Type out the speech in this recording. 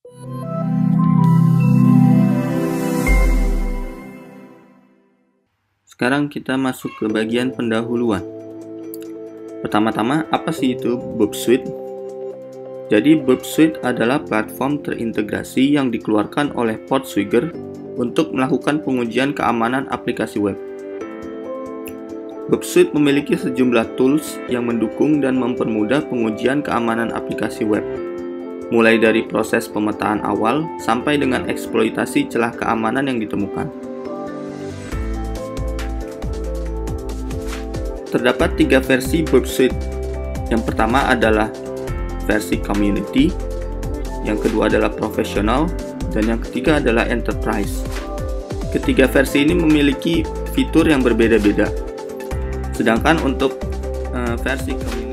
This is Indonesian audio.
Sekarang kita masuk ke bagian pendahuluan. Pertama-tama, apa sih itu Burp Suite? Jadi Burp Suite adalah platform terintegrasi yang dikeluarkan oleh Portswigger untuk melakukan pengujian keamanan aplikasi web. Burp Suite memiliki sejumlah tools yang mendukung dan mempermudah pengujian keamanan aplikasi web, mulai dari proses pemetaan awal sampai dengan eksploitasi celah keamanan yang ditemukan. Terdapat 3 versi Burp Suite. Yang pertama adalah versi Community, yang kedua adalah Professional, dan yang ketiga adalah Enterprise. Ketiga versi ini memiliki fitur yang berbeda-beda. Sedangkan untuk versi Community